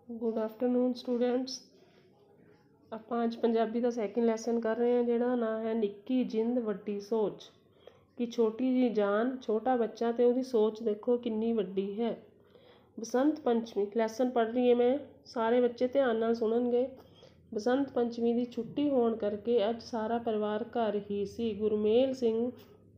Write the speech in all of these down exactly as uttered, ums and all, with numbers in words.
Good afternoon students. ਆਪਾਂ ਅੱਜ ਪੰਜਾਬੀ ਦਾ second lesson ਕਰ ਰਹੇ ਹਾਂ, ਜਿਹੜਾ ਨਾਂ ਹੈ ਨਿੱਕੀ ਜਿੰਦ ਵੱਡੀ ਸੋਚ। ਕਿ ਛੋਟੀ ਜਿਹੀ ਜਾਨ, ਛੋਟਾ ਬੱਚਾ ਤੇ ਉਹਦੀ ਸੋਚ ਦੇਖੋ ਕਿੰਨੀ ਵੱਡੀ ਹੈ। ਬਸੰਤ ਪੰਚਮੀ ਲੈਸਨ ਪੜ੍ਹ ਰਹੀ ਹਾਂ ਮੈਂ, ਸਾਰੇ ਬੱਚੇ ਧਿਆਨ ਨਾਲ ਸੁਣਨਗੇ। ਬਸੰਤ ਪੰਚਮੀ ਦੀ ਛੁੱਟੀ ਹੋਣ ਕਰਕੇ ਅੱਜ ਸਾਰਾ ਪਰਿਵਾਰ ਘਰ ਹੀ ਸੀ। ਗੁਰਮੇਲ ਸਿੰਘ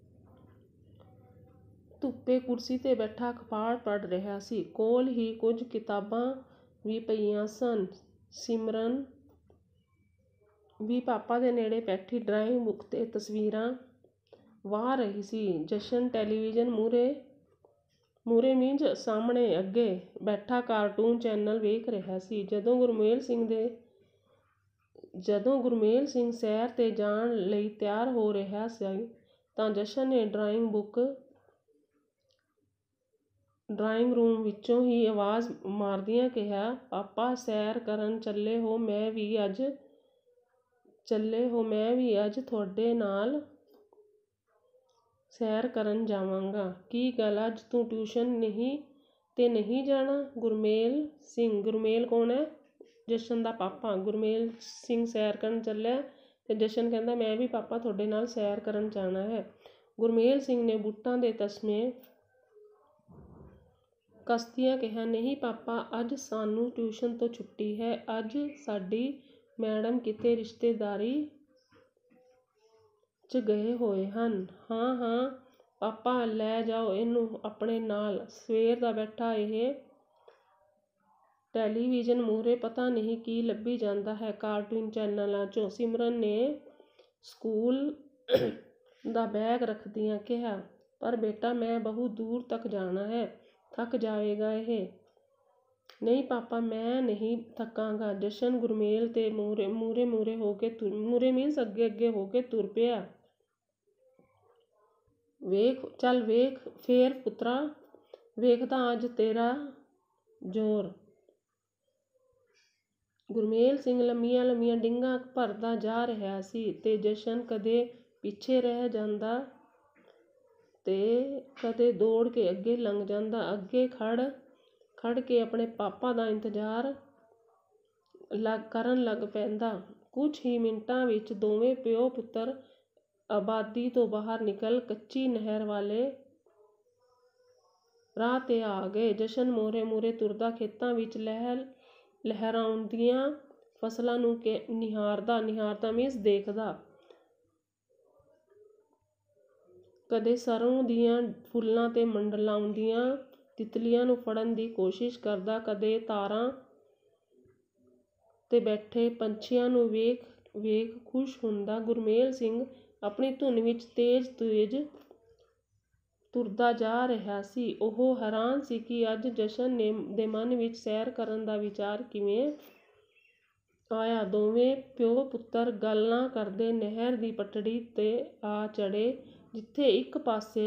ਧੁੱਪੇ ਕੁਰਸੀ 'ਤੇ ਬੈਠਾ ਅਖਬਾਰ ਪੜ੍ਹ ਰਿਹਾ ਸੀ। ਕੋਲ ਹੀ ਕੁਝ ਕਿਤਾਬਾਂ ਵੀ ਪਈਆਂ ਸਨ। ਸਿਮਰਨ ਵੀ ਪਾਪਾ ਦੇ ਨੇੜੇ ਬੈਠੀ ਡਰਾਇੰਗ ਬੁੱਕ 'ਤੇ ਤਸਵੀਰਾਂ ਵਾਹ ਰਹੀ ਸੀ। ਜਸ਼ਨ ਟੈਲੀਵਿਜ਼ਨ ਮੂਹਰੇ ਮੂਹਰੇ ਮੀਂਜ ਸਾਹਮਣੇ ਅੱਗੇ ਬੈਠਾ ਕਾਰਟੂਨ ਚੈਨਲ ਵੇਖ ਰਿਹਾ ਸੀ। ਜਦੋਂ ਗੁਰਮੇਲ ਸਿੰਘ ਦੇ ਜਦੋਂ ਗੁਰਮੇਲ ਸਿੰਘ ਸੈਰ 'ਤੇ ਜਾਣ ਲਈ ਤਿਆਰ ਹੋ ਰਿਹਾ ਸੀ ਤਾਂ ਜਸ਼ਨ ਨੇ ਡਰਾਇੰਗ ਬੁੱਕ ਡਰਾਇੰਗ ਰੂਮ ਵਿੱਚੋਂ ਹੀ ਆਵਾਜ਼ ਮਾਰਦਿਆਂ ਕਿਹਾ, ਪਾਪਾ ਸੈਰ ਕਰਨ ਚੱਲੇ ਹੋ? ਮੈਂ ਵੀ ਅੱਜ ਚੱਲੇ ਹੋ ਮੈਂ ਵੀ ਅੱਜ ਤੁਹਾਡੇ ਨਾਲ ਸੈਰ ਕਰਨ ਜਾਵਾਂਗਾ। ਕੀ ਗੱਲ, ਅੱਜ ਤੂੰ ਟਿਊਸ਼ਨ ਨਹੀਂ 'ਤੇ ਨਹੀਂ ਜਾਣਾ? ਗੁਰਮੇਲ ਸਿੰਘ ਗੁਰਮੇਲ ਕੌਣ ਹੈ? ਜਸ਼ਨ ਦਾ ਪਾਪਾ। ਗੁਰਮੇਲ ਸਿੰਘ ਸੈਰ ਕਰਨ ਚੱਲਿਆ ਤੇ ਜਸ਼ਨ ਕਹਿੰਦਾ, ਮੈਂ ਵੀ ਪਾਪਾ ਤੁਹਾਡੇ ਨਾਲ ਸੈਰ ਕਰਨ ਜਾਣਾ ਹੈ। ਗੁਰਮੇਲ ਸਿੰਘ ਨੇ ਬੂਟਾਂ ਦੇ ਤਸਮੇ ਕੱਸਦਿਆਂ ਕਿਹਾ, ਨਹੀਂ ਪਾਪਾ, ਅੱਜ ਸਾਨੂੰ ਟਿਊਸ਼ਨ ਤੋਂ ਛੁੱਟੀ ਹੈ। ਅੱਜ ਸਾਡੀ ਮੈਡਮ ਕਿਤੇ ਰਿਸ਼ਤੇਦਾਰੀ 'ਚ ਗਏ ਹੋਏ ਹਨ। ਹਾਂ ਹਾਂ ਪਾਪਾ, ਲੈ ਜਾਓ ਇਹਨੂੰ ਆਪਣੇ ਨਾਲ। ਸਵੇਰ ਦਾ ਬੈਠਾ ਇਹ ਟੈਲੀਵਿਜ਼ਨ ਮੂਹਰੇ ਪਤਾ ਨਹੀਂ ਕੀ ਲੱਭੀ ਜਾਂਦਾ ਹੈ ਕਾਰਟੂਨ ਚੈਨਲਾਂ 'ਚੋਂ। ਸਿਮਰਨ ਨੇ ਸਕੂਲ ਦਾ ਬੈਗ ਰੱਖਦਿਆਂ ਕਿਹਾ, ਪਰ ਬੇਟਾ ਮੈਂ ਬਹੁਤ ਦੂਰ ਤੱਕ ਜਾਣਾ ਹੈ, ਥੱਕ ਜਾਵੇਗਾ ਇਹ। ਨਹੀਂ ਪਾਪਾ, ਮੈਂ ਨਹੀਂ ਥੱਕਾਂਗਾ। ਜਸ਼ਨ ਗੁਰਮੇਲ ਤੇ ਮੂਹਰੇ ਮੂਹਰੇ ਮੂਹਰੇ ਹੋ ਕੇ ਤੁਰ ਮੂਹਰੇ ਮੀਨਸ ਅੱਗੇ ਅੱਗੇ ਹੋ ਕੇ ਤੁਰ ਪਿਆ। ਵੇਖ ਚੱਲ ਵੇਖ ਫੇਰ ਪੁੱਤਰਾ, ਵੇਖਦਾ ਅੱਜ ਤੇਰਾ ਜ਼ੋਰ। ਗੁਰਮੇਲ ਸਿੰਘ ਲੰਮੀਆਂ ਲੰਮੀਆਂ ਡਿੱਗਾਂ ਭਰਦਾ ਜਾ ਰਿਹਾ ਸੀ ਤੇ ਜਸ਼ਨ ਕਦੇ ਪਿੱਛੇ ਰਹਿ ਜਾਂਦਾ ਤੇ ਕਦੇ ਦੌੜ ਕੇ ਅੱਗੇ ਲੰਘ ਜਾਂਦਾ। ਅੱਗੇ ਖੜ ਖੜ ਕੇ ਆਪਣੇ ਪਾਪਾ ਦਾ ਇੰਤਜ਼ਾਰ ਲੱਗ ਕਰਨ ਲੱਗ ਪੈਂਦਾ। ਕੁਝ ਹੀ ਮਿੰਟਾਂ ਵਿੱਚ ਦੋਵੇਂ ਪਿਓ ਪੁੱਤਰ ਆਬਾਦੀ ਤੋਂ ਬਾਹਰ ਨਿਕਲ ਕੱਚੀ ਨਹਿਰ ਵਾਲੇ ਰਾਹ 'ਤੇ ਆ ਗਏ। ਜਸ਼ਨ ਮੂਹਰੇ ਮੂਹਰੇ ਤੁਰਦਾ ਖੇਤਾਂ ਵਿੱਚ ਲਹਿਰ ਲਹਿਰਾਉਂਦੀਆਂ ਫਸਲਾਂ ਨੂੰ ਕੇ ਨਿਹਾਰਦਾ ਨਿਹਾਰਦਾ ਮੀਨਸ ਦੇਖਦਾ। ਕਦੇ ਸਰੋਂ ਦੀਆਂ ਫੁੱਲਾਂ 'ਤੇ ਮੰਡਲਾਉਂਦੀਆਂ ਤਿਤਲੀਆਂ ਨੂੰ ਫੜਨ ਦੀ ਕੋਸ਼ਿਸ਼ ਕਰਦਾ, ਕਦੇ ਤਾਰਾਂ 'ਤੇ ਬੈਠੇ ਪੰਛੀਆਂ ਨੂੰ ਵੇਖ ਵੇਖ ਖੁਸ਼ ਹੁੰਦਾ। ਗੁਰਮੇਲ ਸਿੰਘ ਆਪਣੀ ਧੁਨ ਵਿੱਚ ਤੇਜ਼ ਤੇਜ਼ ਤੁਰਦਾ ਜਾ ਰਿਹਾ ਸੀ। ਉਹ ਹੈਰਾਨ ਸੀ ਕਿ ਅੱਜ ਜਸ਼ਨ ਨੇ ਦੇ ਮਨ ਵਿੱਚ ਸੈਰ ਕਰਨ ਦਾ ਵਿਚਾਰ ਕਿਵੇਂ ਆਇਆ। ਦੋਵੇਂ ਪਿਓ ਪੁੱਤਰ ਗੱਲਾਂ ਕਰਦੇ ਨਹਿਰ ਦੀ ਪਟੜੀ 'ਤੇ ਆ ਚੜ੍ਹੇ, ਜਿੱਥੇ ਇੱਕ ਪਾਸੇ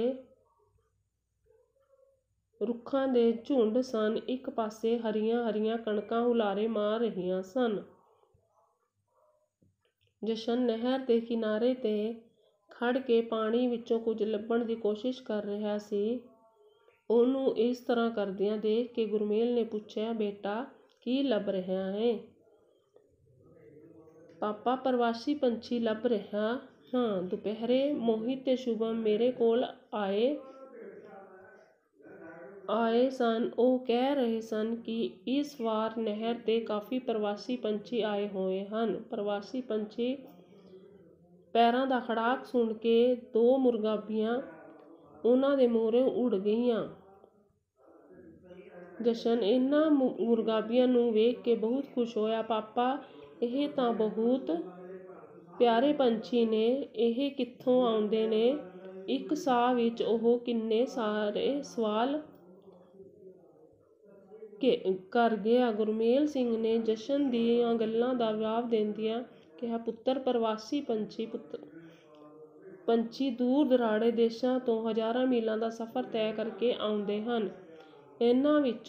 ਰੁੱਖਾਂ ਦੇ ਝੁੰਡ ਸਨ, ਇੱਕ ਪਾਸੇ ਹਰੀਆਂ ਹਰੀਆਂ ਕਣਕਾਂ ਹੁਲਾਰੇ ਮਾਰ ਰਹੀਆਂ ਸਨ। ਜਸ਼ਨ ਨਹਿਰ ਦੇ ਕਿਨਾਰੇ 'ਤੇ ਖੜ ਕੇ ਪਾਣੀ ਵਿੱਚੋਂ ਕੁਝ ਲੱਭਣ ਦੀ ਕੋਸ਼ਿਸ਼ ਕਰ ਰਿਹਾ ਸੀ। ਉਹਨੂੰ ਇਸ ਤਰ੍ਹਾਂ ਕਰਦਿਆਂ ਦੇਖ ਕੇ ਗੁਰਮੇਲ ਨੇ ਪੁੱਛਿਆ, ਬੇਟਾ ਕੀ ਲੱਭ ਰਿਹਾ ਹੈ? ਪਾਪਾ, ਪ੍ਰਵਾਸੀ ਪੰਛੀ ਲੱਭ ਰਿਹਾ ਹਾਂ। ਦੁਪਹਿਰੇ ਮੋਹਿਤ ਤੇ ਸ਼ੁਭਮ ਮੇਰੇ ਕੋਲ ਆਏ ਆਏ ਸਨ। ਉਹ ਕਹਿ ਰਹੇ ਸਨ ਕਿ ਇਸ ਵਾਰ ਨਹਿਰ 'ਤੇ ਕਾਫੀ ਪ੍ਰਵਾਸੀ ਪੰਛੀ ਆਏ ਹੋਏ ਹਨ। ਪ੍ਰਵਾਸੀ ਪੰਛੀ ਪੈਰਾਂ ਦਾ ਖੜਾਕ ਸੁਣ ਕੇ ਦੋ ਮੁਰਗਾਬੀਆਂ ਉਹਨਾਂ ਦੇ ਮੂਹਰੋਂ ਉੱਡ ਗਈਆਂ। ਜਸ਼ਨ ਇਹਨਾਂ ਮੁਰਗਾਬੀਆਂ ਨੂੰ ਵੇਖ ਕੇ ਬਹੁਤ ਖੁਸ਼ ਹੋਇਆ। ਪਾਪਾ, ਇਹ ਤਾਂ ਬਹੁਤ ਪਿਆਰੇ ਪੰਛੀ ਨੇ, ਇਹ ਕਿੱਥੋਂ ਆਉਂਦੇ ਨੇ? ਇੱਕ ਸਾਹ ਵਿੱਚ ਉਹ ਕਿੰਨੇ ਸਾਰੇ ਸਵਾਲ ਕਰ ਗਿਆ। ਗੁਰਮੇਲ ਸਿੰਘ ਨੇ ਜਸ਼ਨ ਦੀਆਂ ਗੱਲਾਂ ਦਾ ਜਵਾਬ ਦਿੰਦਿਆਂ ਕਿਹਾ, ਪੁੱਤਰ ਪ੍ਰਵਾਸੀ ਪੰਛੀ ਪੁੱਤਰ ਪੰਛੀ ਦੂਰ ਦੁਰਾਡੇ ਦੇਸ਼ਾਂ ਤੋਂ ਹਜ਼ਾਰਾਂ ਮੀਲਾਂ ਦਾ ਸਫ਼ਰ ਤੈਅ ਕਰਕੇ ਆਉਂਦੇ ਹਨ। ਇਹਨਾਂ ਵਿੱਚ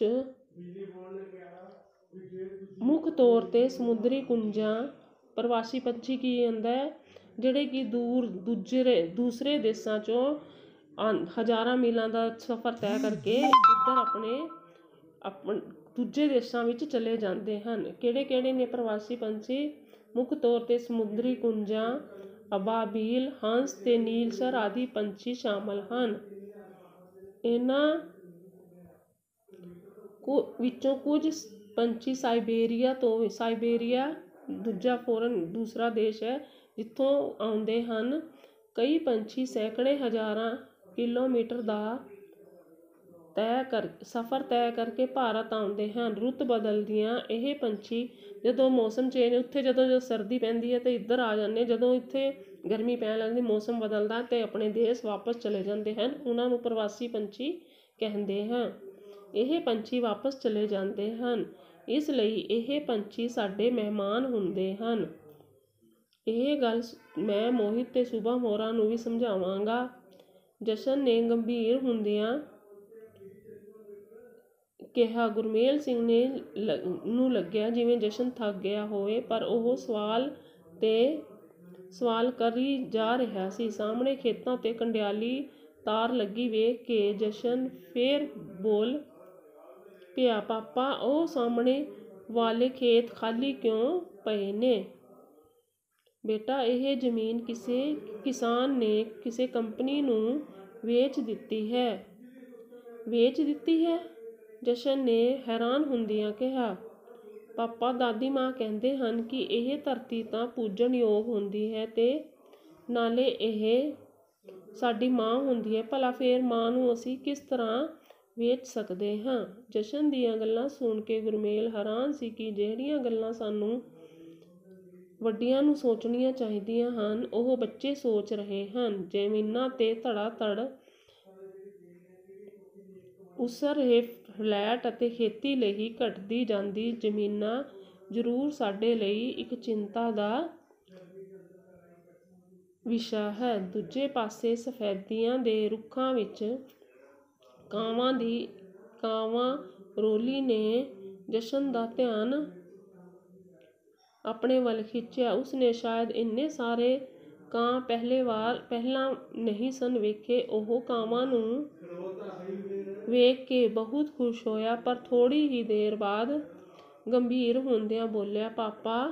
ਮੁੱਖ ਤੌਰ 'ਤੇ ਸਮੁੰਦਰੀ ਕੁੰਜਾਂ ਪ੍ਰਵਾਸੀ ਪੰਛੀ ਕੀ ਹੁੰਦਾ ਹੈ, ਜਿਹੜੇ ਕਿ ਦੂਰ ਦੂਜਰੇ ਦੂਸਰੇ ਦੇਸ਼ਾਂ 'ਚੋਂ ਹਜ਼ਾਰਾਂ ਮੀਲਾਂ ਦਾ ਸਫ਼ਰ ਤੈਅ ਕਰਕੇ ਇੱਧਰ ਆਪਣੇ ਆਪਣ ਦੂਜੇ ਦੇਸ਼ਾਂ ਵਿੱਚ ਚਲੇ ਜਾਂਦੇ ਹਨ। ਕਿਹੜੇ ਕਿਹੜੇ ਨੇ ਪ੍ਰਵਾਸੀ ਪੰਛੀ? ਮੁੱਖ ਤੌਰ 'ਤੇ ਸਮੁੰਦਰੀ ਕੁੰਜਾਂ, ਅਬਾਬੀਲ, ਹੰਸ ਤੇ ਨੀਲਸਰ ਆਦਿ ਪੰਛੀ ਸ਼ਾਮਲ ਹਨ। ਇਹਨਾਂ ਕੁ ਵਿੱਚੋਂ ਕੁਝ ਪੰਛੀ ਸਾਈਬੇਰੀਆ ਤੋਂ ਸਾਈਬੇਰੀਆ ਦੂਜਾ ਫੋਰਨ ਦੂਸਰਾ ਦੇਸ਼ ਹੈ ਜਿੱਥੋਂ ਆਉਂਦੇ ਹਨ। ਕਈ ਪੰਛੀ ਸੈਂਕੜੇ ਹਜ਼ਾਰਾਂ ਕਿਲੋਮੀਟਰ ਦਾ ਤੈਅ ਕਰ ਸਫ਼ਰ ਤੈਅ ਕਰਕੇ ਭਾਰਤ ਆਉਂਦੇ ਹਨ। ਰੁੱਤ ਬਦਲਦੀਆਂ ਇਹ ਪੰਛੀ ਜਦੋਂ ਮੌਸਮ ਚੇਂਜ ਉੱਥੇ ਜਦੋਂ ਜਦੋਂ ਸਰਦੀ ਪੈਂਦੀ ਹੈ ਤਾਂ ਇੱਧਰ ਆ ਜਾਂਦੇ, ਜਦੋਂ ਇੱਥੇ ਗਰਮੀ ਪੈਣ ਲੱਗਦੀ ਮੌਸਮ ਬਦਲਦਾ ਅਤੇ ਆਪਣੇ ਦੇਸ਼ ਵਾਪਸ ਚਲੇ ਜਾਂਦੇ ਹਨ। ਉਹਨਾਂ ਨੂੰ ਪ੍ਰਵਾਸੀ ਪੰਛੀ ਕਹਿੰਦੇ ਹਾਂ। ਇਹ ਪੰਛੀ ਵਾਪਸ ਚਲੇ ਜਾਂਦੇ ਹਨ, ਇਸ ਲਈ ਇਹ ਪੰਛੀ ਸਾਡੇ ਮਹਿਮਾਨ ਹੁੰਦੇ ਹਨ। ਇਹ ਗੱਲ ਮੈਂ ਮੋਹਿਤ ਤੇ ਸੁਬਾ ਹੋਰਾਂ ਨੂੰ ਵੀ ਸਮਝਾਵਾਂਗਾ। ਜਸ਼ਨ ਨੇ ਗੰਭੀਰ ਹੁੰਦਿਆਂ ਕਿਹਾ। ਗੁਰਮੇਲ ਸਿੰਘ ਨੇ ਨੂੰ ਲੱਗਿਆ ਜਿਵੇਂ ਜਸ਼ਨ ਥੱਕ ਗਿਆ ਹੋਵੇ, ਪਰ ਉਹ ਸਵਾਲ ਤੇ ਸਵਾਲ ਕਰੀ ਜਾ ਰਿਹਾ ਸੀ। ਸਾਹਮਣੇ ਖੇਤਾਂ 'ਤੇ ਕੰਡਿਆਲੀ ਤਾਰ ਲੱਗੀ ਵੇਖ ਕੇ ਜਸ਼ਨ ਫੇਰ ਬੋਲ ਪਿਆ, ਪਾਪਾ ਉਹ ਸਾਹਮਣੇ ਵਾਲੇ ਖੇਤ ਖਾਲੀ ਕਿਉਂ ਪਏ ਨੇ? ਬੇਟਾ ਇਹ ਜ਼ਮੀਨ ਕਿਸੇ ਕਿਸਾਨ ਨੇ ਕਿਸੇ ਕੰਪਨੀ ਨੂੰ ਵੇਚ ਦਿੱਤੀ ਹੈ। ਵੇਚ ਦਿੱਤੀ ਹੈ? ਜਸ਼ਨ ਨੇ ਹੈਰਾਨ ਹੁੰਦਿਆਂ ਕਿਹਾ। ਪਾਪਾ ਦਾਦੀ ਮਾਂ ਕਹਿੰਦੇ ਹਨ ਕਿ ਇਹ ਧਰਤੀ ਤਾਂ ਪੂਜਣ ਯੋਗ ਹੁੰਦੀ ਹੈ ਤੇ ਨਾਲੇ ਇਹ ਸਾਡੀ ਮਾਂ ਹੁੰਦੀ ਹੈ। ਭਲਾ ਫੇਰ ਮਾਂ ਨੂੰ ਅਸੀਂ ਕਿਸ ਤਰ੍ਹਾਂ ਵੇਚ ਸਕਦੇ ਹਾਂ? ਜਸ਼ਨ ਦੀਆਂ ਗੱਲਾਂ ਸੁਣ ਕੇ ਗੁਰਮੇਲ ਹੈਰਾਨ ਸੀ ਕਿ ਜਿਹੜੀਆਂ ਗੱਲਾਂ ਸਾਨੂੰ ਵੱਡਿਆਂ ਨੂੰ ਸੋਚਣੀਆਂ ਚਾਹੀਦੀਆਂ ਹਨ ਉਹ ਬੱਚੇ ਸੋਚ ਰਹੇ ਹਨ। ਜ਼ਮੀਨਾਂ 'ਤੇ ਧੜਾ ਧੜ ਉਸਰ ਰਹੇ ਫਲੈਟ ਅਤੇ ਖੇਤੀ ਲਈ ਘਟਦੀ ਜਾਂਦੀ ਜ਼ਮੀਨਾਂ ਜ਼ਰੂਰ ਸਾਡੇ ਲਈ ਇੱਕ ਚਿੰਤਾ ਦਾ ਵਿਸ਼ਾ ਹੈ। ਦੂਜੇ ਪਾਸੇ ਸਫੈਦਿਆਂ ਦੇ ਰੁੱਖਾਂ ਵਿੱਚ ਕਾਵਾਂ ਦੀ ਕਾਵਾਂ ਰੌਲੀ ਨੇ ਜਸ਼ਨ ਦਾ ਧਿਆਨ ਆਪਣੇ ਵੱਲ ਖਿੱਚਿਆ। ਉਸਨੇ ਸ਼ਾਇਦ ਇੰਨੇ ਸਾਰੇ ਕਾਂ ਪਹਿਲੇ ਵਾਰ ਪਹਿਲਾਂ ਨਹੀਂ ਸਨ ਵੇਖੇ। ਉਹ ਕਾਵਾਂ ਨੂੰ ਵੇਖ ਕੇ ਬਹੁਤ ਖੁਸ਼ ਹੋਇਆ, ਪਰ ਥੋੜ੍ਹੀ ਹੀ ਦੇਰ ਬਾਅਦ ਗੰਭੀਰ ਹੁੰਦਿਆਂ ਬੋਲਿਆ, ਪਾਪਾ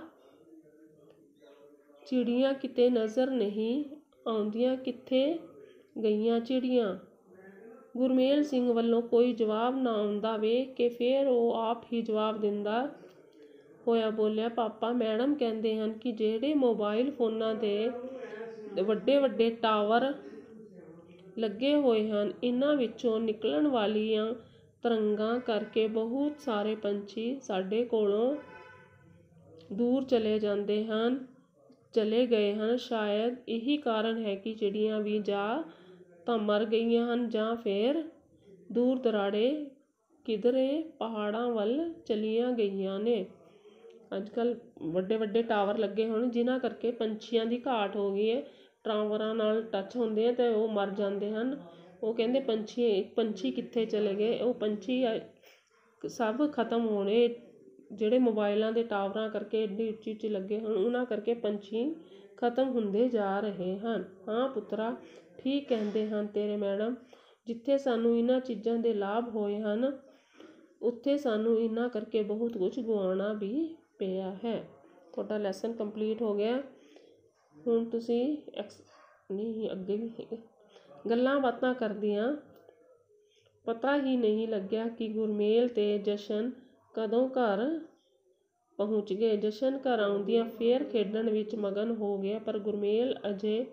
ਚਿੜੀਆਂ ਕਿਤੇ ਨਜ਼ਰ ਨਹੀਂ ਆਉਂਦੀਆਂ, ਕਿੱਥੇ ਗਈਆਂ ਚਿੜੀਆਂ? ਗੁਰਮੇਲ ਸਿੰਘ ਵੱਲੋਂ ਕੋਈ ਜਵਾਬ ਨਾ ਆਉਂਦਾ ਵੇਖ ਕੇ ਫੇਰ ਉਹ ਆਪ ਹੀ ਜਵਾਬ ਦਿੰਦਾ ਹੋਇਆ ਬੋਲਿਆ, ਪਾਪਾ ਮੈਡਮ ਕਹਿੰਦੇ ਹਨ ਕਿ ਜਿਹੜੇ ਮੋਬਾਈਲ ਫੋਨਾਂ ਦੇ ਵੱਡੇ ਵੱਡੇ ਟਾਵਰ ਲੱਗੇ ਹੋਏ ਹਨ, ਇਹਨਾਂ ਵਿੱਚੋਂ ਨਿਕਲਣ ਵਾਲੀਆਂ ਤਰੰਗਾਂ ਕਰਕੇ ਬਹੁਤ ਸਾਰੇ ਪੰਛੀ ਸਾਡੇ ਕੋਲੋਂ ਦੂਰ ਚਲੇ ਜਾਂਦੇ ਹਨ ਚਲੇ ਗਏ ਹਨ। ਸ਼ਾਇਦ ਇਹੀ ਕਾਰਨ ਹੈ ਕਿ ਚਿੜੀਆਂ ਵੀ ਜਾਂ ਤਾਂ ਮਰ ਗਈਆਂ ਹਨ ਜਾਂ ਫੇਰ ਦੂਰ ਦਰਾਡੇ ਕਿਧਰੇ ਪਹਾੜਾਂ ਵੱਲ ਚਲੀਆਂ ਗਈਆਂ ਨੇ। ਅੱਜ ਕੱਲ੍ਹ ਵੱਡੇ ਵੱਡੇ ਟਾਵਰ ਲੱਗੇ ਹੋਣ ਜਿਨ੍ਹਾਂ ਕਰਕੇ ਪੰਛੀਆਂ ਦੀ ਘਾਟ ਹੋ ਗਈ ਹੈ। ਟਾਵਰਾਂ ਨਾਲ ਟੱਚ ਹੁੰਦੇ ਆ ਅਤੇ ਉਹ ਮਰ ਜਾਂਦੇ ਹਨ। ਉਹ ਕਹਿੰਦੇ ਪੰਛੀ ਪੰਛੀ ਕਿੱਥੇ ਚਲੇ ਗਏ? ਉਹ ਪੰਛੀ ਸਭ ਖਤਮ ਹੋਣੇ ਜਿਹੜੇ ਮੋਬਾਈਲਾਂ ਦੇ ਟਾਵਰਾਂ ਕਰਕੇ ਐਡੀ ਉੱਚੀ ਉੱਚੀ ਲੱਗੇ ਹਨ, ਉਹਨਾਂ ਕਰਕੇ ਪੰਛੀ ਖਤਮ ਹੁੰਦੇ ਜਾ ਰਹੇ ਹਨ। ਹਾਂ ਪੁੱਤਰਾ, ਠੀਕ ਕਹਿੰਦੇ ਹਨ ਤੇਰੇ ਮੈਡਮ। ਜਿੱਥੇ ਸਾਨੂੰ ਇਹਨਾਂ ਚੀਜ਼ਾਂ ਦੇ ਲਾਭ ਹੋਏ ਹਨ ਉੱਥੇ ਸਾਨੂੰ ਇਹਨਾਂ ਕਰਕੇ ਬਹੁਤ ਕੁਝ ਗੁਆਉਣਾ ਵੀ ਪਿਆ ਹੈ। ਤੁਹਾਡਾ ਲੈਸਨ ਕੰਪਲੀਟ ਹੋ ਗਿਆ। ਹੁਣ ਤੁਸੀਂ ਐਕਸ ਨਹੀਂ ਅੱਗੇ ਵੀ ਗੱਲਾਂ ਬਾਤਾਂ ਕਰਦਿਆਂ ਪਤਾ ਹੀ ਨਹੀਂ ਲੱਗਿਆ ਕਿ ਗੁਰਮੇਲ ਤੇ ਜਸ਼ਨ ਕਦੋਂ ਘਰ ਪਹੁੰਚ ਗਏ। ਜਸ਼ਨ ਘਰ ਆਉਂਦਿਆਂ ਫੇਰ ਖੇਡਣ ਵਿੱਚ ਮਗਨ ਹੋ ਗਿਆ, ਪਰ ਗੁਰਮੇਲ ਅਜੇ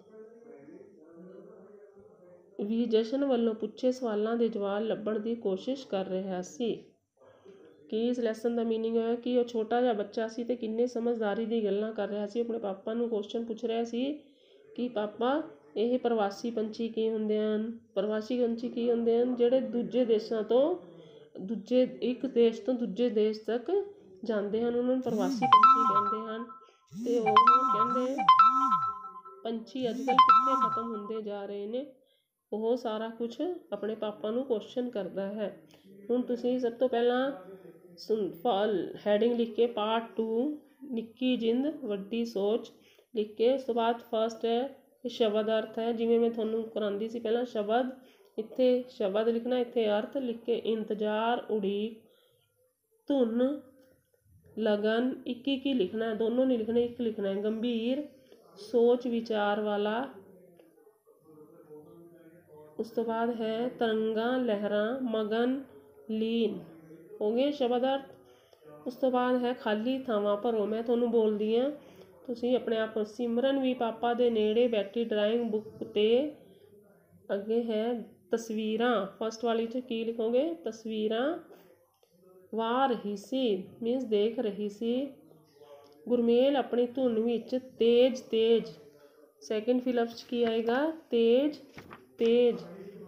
ਵੀ ਜਸ਼ਨ ਵੱਲੋਂ ਪੁੱਛੇ ਸਵਾਲਾਂ ਦੇ ਜਵਾਬ ਲੱਭਣ ਦੀ ਕੋਸ਼ਿਸ਼ ਕਰ ਰਿਹਾ ਸੀ। ਕੀ ਇਸ ਲੈਸਨ ਦਾ ਮੀਨਿੰਗ ਹੋਇਆ ਕਿ ਉਹ ਛੋਟਾ ਜਿਹਾ ਬੱਚਾ ਸੀ ਤੇ ਕਿੰਨੇ ਸਮਝਦਾਰੀ ਦੀ ਗੱਲਾਂ ਕਰ ਰਿਹਾ ਸੀ। ਆਪਣੇ ਪਾਪਾ ਨੂੰ ਕੁਐਸਚਨ ਪੁੱਛ ਰਿਹਾ ਸੀ ਕਿ ਪਾਪਾ ਇਹ ਪ੍ਰਵਾਸੀ ਪੰਛੀ ਕੀ ਹੁੰਦੇ ਹਨ? ਪ੍ਰਵਾਸੀ ਪੰਛੀ ਕੀ ਹੁੰਦੇ ਹਨ? ਜਿਹੜੇ ਦੂਜੇ ਦੇਸ਼ਾਂ ਤੋਂ ਦੂਜੇ ਇੱਕ ਦੇਸ਼ ਤੋਂ ਦੂਜੇ ਦੇਸ਼ ਤੱਕ ਜਾਂਦੇ ਹਨ, ਉਹਨਾਂ ਨੂੰ ਪ੍ਰਵਾਸੀ ਪੰਛੀ ਕਹਿੰਦੇ ਹਨ। ਤੇ ਉਹ ਕਹਿੰਦੇ ਪੰਛੀ ਅੱਜ ਕੱਲ੍ਹ ਕਿੱਥੇ ਖਤਮ ਹੁੰਦੇ ਜਾ ਰਹੇ ਨੇ। ਉਹ ਸਾਰਾ ਕੁਛ ਆਪਣੇ ਪਾਪਾ ਨੂੰ ਕੁਐਸਚਨ ਕਰਦਾ ਹੈ। ਹੁਣ ਤੁਸੀਂ ਸਭ ਤੋਂ ਪਹਿਲਾਂ ਹੈਡਿੰਗ ਲਿਖ ਕੇ ਪਾਰਟ ਟੂ ਨਿੱਕੀ ਜਿੰਦ ਵੱਡੀ ਸੋਚ ਲਿਖ ਕੇ, ਉਸ ਤੋਂ ਬਾਅਦ ਫਸਟ ਹੈ ਸ਼ਬਦ ਅਰਥ ਹੈ, ਜਿਵੇਂ ਮੈਂ ਤੁਹਾਨੂੰ ਕਰਾਉਂਦੀ ਸੀ ਪਹਿਲਾਂ। ਸ਼ਬਦ ਇੱਥੇ ਸ਼ਬਦ ਲਿਖਣਾ, ਇੱਥੇ ਅਰਥ ਲਿਖ ਕੇ ਇੰਤਜ਼ਾਰ, ਉਡੀਕ, ਧੁਨ, ਲਗਨ, ਇੱਕ ਇੱਕ ਹੀ ਲਿਖਣਾ ਹੈ, ਦੋਨੋਂ नहीं लिखने, एक लिखना है। गंभीर, सोच विचार वाला। उस तो बाद है तरंगा, लहरा, मगन, लीन। हो गए शब्द अर्थ। उस तो बाद है खाली ਥਾਵਾਂ ਭਰੋ। मैं ਤੁਹਾਨੂੰ ਬੋਲਦੀ ਹਾਂ, ਤੁਸੀਂ ਆਪਣੇ ਆਪ। ਸਿਮਰਨ ਵੀ ਪਾਪਾ ਦੇ ਨੇੜੇ ਬੈਠੀ ਡਰਾਇੰਗ ਬੁੱਕ ਤੇ। ਅੱਗੇ ਹੈ ਤਸਵੀਰਾਂ। ਫਸਟ ਵਾਲੀ 'ਚ ਕੀ ਲਿਖੋਗੇ? ਤਸਵੀਰਾਂ ਵਾਹ ਰਹੀ ਸੀ, ਮੀਨਸ ਦੇਖ ਰਹੀ ਸੀ। ਗੁਰਮੇਲ ਆਪਣੀ ਧੁਨ ਵਿੱਚ ਤੇਜ਼ ਤੇਜ਼। ਸੈਕਿੰਡ ਫਿਲਪ 'ਚ ਕੀ ਆਏਗਾ? ਤੇਜ਼ ਤੇਜ਼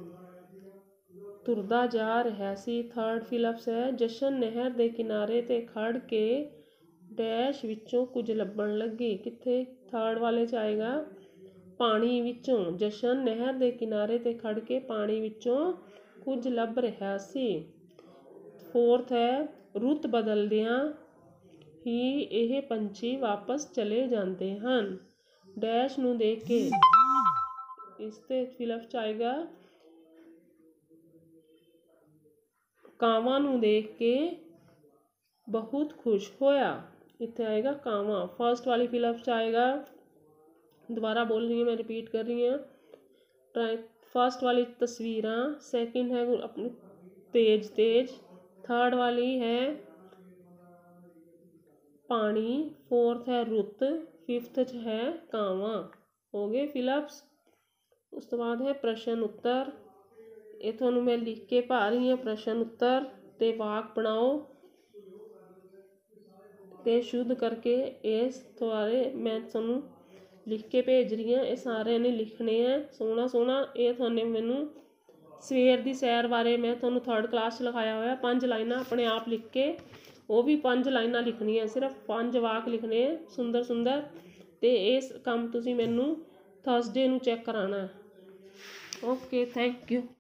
ਤੁਰਦਾ ਜਾ ਰਿਹਾ ਸੀ। ਥਰਡ ਫਿਲਪਸ ਹੈ ਜਸ਼ਨ ਨਹਿਰ ਦੇ ਕਿਨਾਰੇ 'ਤੇ ਖੜ ਕੇ ਡੈਸ਼ ਵਿੱਚੋਂ ਕੁਝ ਲੱਭਣ ਲੱਗੀ। ਕਿੱਥੇ? ਥਰਡ ਵਾਲੇ 'ਚ ਆਏਗਾ ਪਾਣੀ ਵਿੱਚੋਂ। ਜਸ਼ਨ ਨਹਿਰ ਦੇ ਕਿਨਾਰੇ 'ਤੇ ਖੜ ਕੇ ਪਾਣੀ ਵਿੱਚੋਂ ਕੁਝ ਲੱਭ ਰਿਹਾ ਸੀ। ਫੋਰਥ ਹੈ ਰੁੱਤ ਬਦਲਦਿਆਂ ਹੀ ਇਹ ਪੰਛੀ ਵਾਪਸ ਚਲੇ ਜਾਂਦੇ ਹਨ। ਡੈਸ਼ ਨੂੰ ਦੇਖ ਕੇ ਇਸ 'ਤੇ ਫਿਲਪ 'ਚ ਆਏਗਾ ਕਾਵਾਂ ਨੂੰ ਦੇਖ ਕੇ ਬਹੁਤ ਖੁਸ਼ ਹੋਇਆ। ਇੱਥੇ ਆਏਗਾ ਕਾਵਾਂ। ਫਸਟ ਵਾਲੀ ਫਿਲਪ 'ਚ ਆਏਗਾ, दोबारा बोल रही हूँ मैं, रिपीट कर रही हूँ। फर्स्ट वाली तस्वीरां, सेकंड है अपनी तेज तेज, थर्ड वाली है पानी, फोर्थ है रुत, फिफ्थ है कावां। हो गए फिलप्स। उस तो बाद है प्रश्न उत्तर। ये थोनों मैं लिख के पा रही हूँ। प्रश्न उत्तर ते वाक बनाओ ते शुद्ध करके इस द्वारे मैं थोनों लिख के भेज रही हाँ। ये सारे ने लिखने हैं सोहना सोहना। ये थोने मैनू सवेर की सैर बारे मैं थोनों थर्ड क्लास लिखाया हुआ। पांच लाइना अपने आप लिख के, वो भी पांच लाइना लिखनिया, सिर्फ पांच वाक लिखने हैं सुंदर सुंदर। तो इस काम तुसी मैनू थर्सडे नू चैक कराना है। Okay, thank you.